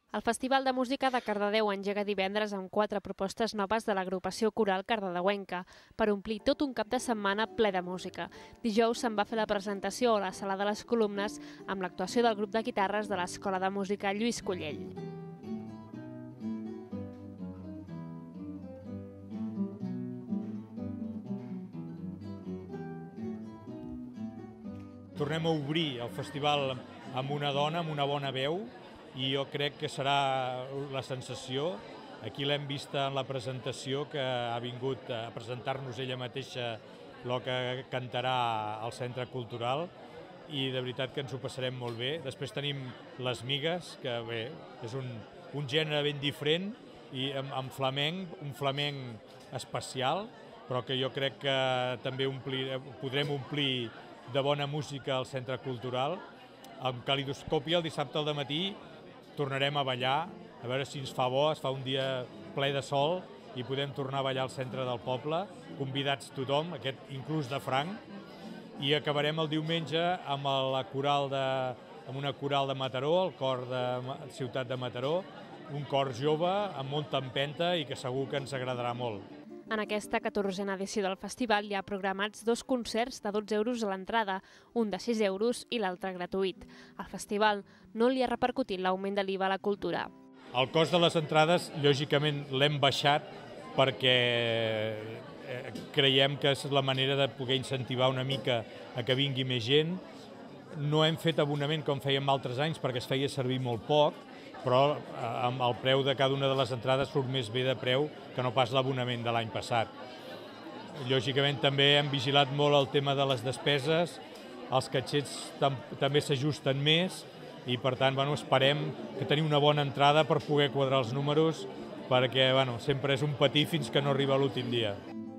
El Festival de Música de Cardedeu engega divendres amb 4 propostes noves de l'agrupació coral cardedeuenca per omplir tot un cap de setmana ple de música. Dijous se'n va fer la presentació a la Sala de les Columnes amb l'actuació del grup de guitarres de l'Escola de Música Lluís Collell. Tornem a obrir el festival amb una dona, amb una bona veu, i jo crec que serà la sensació. Aquí l'hem vista en la presentació, que ha vingut a presentar-nos ella mateixa el que cantarà al Centre Cultural, i de veritat que ens ho passarem molt bé. Després tenim les Migues, que bé, és un gènere ben diferent i amb flamenc, un flamenc especial, però que jo crec que també podrem omplir de bona música al Centre Cultural. Amb Calidoscòpia el dissabte al dematí tornarem a ballar, a veure si ens fa bo, es fa un dia ple de sol i podem tornar a ballar al centre del poble, convidats tothom, aquest inclús de franc, i acabarem el diumenge amb una coral de Mataró, el cor de Ciutat de Mataró, un cor jove amb molta empenta i que segur que ens agradarà molt. En aquesta 14a edició del festival hi ha programats 2 concerts de 12 euros a l'entrada, un de 6 euros i l'altre gratuït. Al festival no li ha repercutit l'augment de l'IVA a la cultura. El cost de les entrades, lògicament, l'hem baixat perquè creiem que és la manera de poder incentivar una mica a que vingui més gent. No hem fet abonament com fèiem altres anys perquè es feia servir molt poc, però amb el preu de cada una de les entrades surt més bé de preu que no pas l'abonament de l'any passat. Lògicament també hem vigilat molt el tema de les despeses, els caixets també s'ajusten més i per tant esperem que tenim una bona entrada per poder quadrar els números, perquè sempre és un patir fins que no arriba l'últim dia.